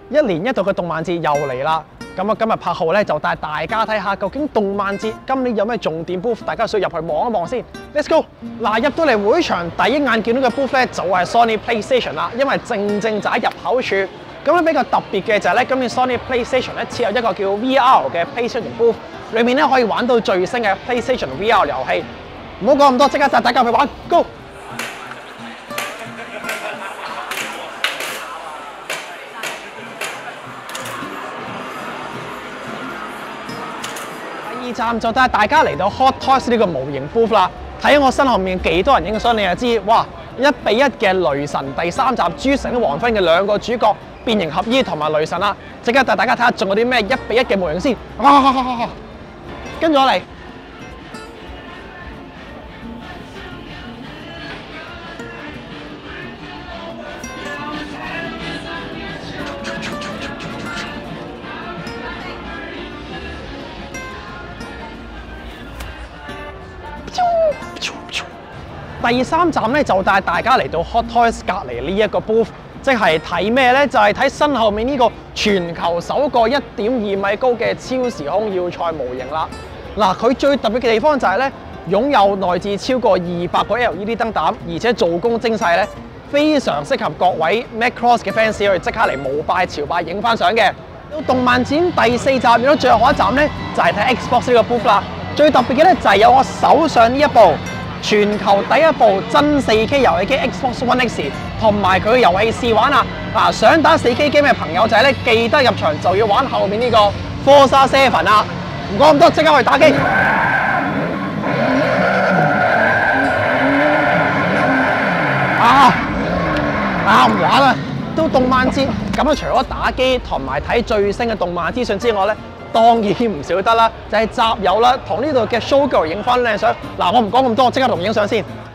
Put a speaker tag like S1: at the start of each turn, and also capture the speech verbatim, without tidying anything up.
S1: 一年一度嘅動漫節又嚟啦，咁啊今日柏浩咧就帶大家睇下究竟動漫節今年有咩重點 booth， 大家需要入去望一望先。Let's go！ 嗱，入到嚟會場第一眼見到嘅 booth 咧就係 Sony PlayStation 啦，因為正正就喺入口處。咁咧比較特別嘅就係咧，今年 Sony PlayStation 咧設有一個叫 V R 嘅 PlayStation booth， 裏面咧可以玩到最新嘅 PlayStation V R 遊戲。唔好講咁多，即刻帶大家去玩 ，Go！第二站就帶大家嚟到 Hot Toys 呢個模型 booth 啦。睇下我身後面幾多人影相，你就知，哇！一比一嘅雷神第三集諸神黃昏嘅兩個主角變形合衣同埋雷神啦。即刻帶大家睇下仲有啲咩一比一嘅模型先。啊！跟住我嚟。第三站咧就帶大家嚟到 Hot Toys 隔離呢一個 booth， 即係睇咩咧？就係睇身後面呢個全球首個一點二米高嘅超時空要塞模型啦。嗱，佢最特別嘅地方就係咧，擁有內置超過二百個 L E D 燈膽，而且做工精細咧，非常適合各位 Macross 嘅 fans 去即刻嚟膜拜朝拜影翻相嘅。到動漫展第四站，如果最後一站咧，就係睇 Xbox 呢個 booth 啦。最特別嘅咧就係有我手上呢一部全球第一部真 四 K 遊戲機 Xbox One X 同埋佢嘅遊戲試玩啊！嗱，想打 四 K game 嘅朋友仔咧，記得入場就要玩後面呢個 Forza Seven 啦！唔講咁多，即刻去打機！啊啊唔玩啦！到動漫節咁啊，除咗打機同埋睇最新嘅動漫資訊之外咧，當然唔少得啦，就係集郵啦，同呢度嘅 showgirl 影翻靚相。嗱，我唔講咁多，即刻同影相先。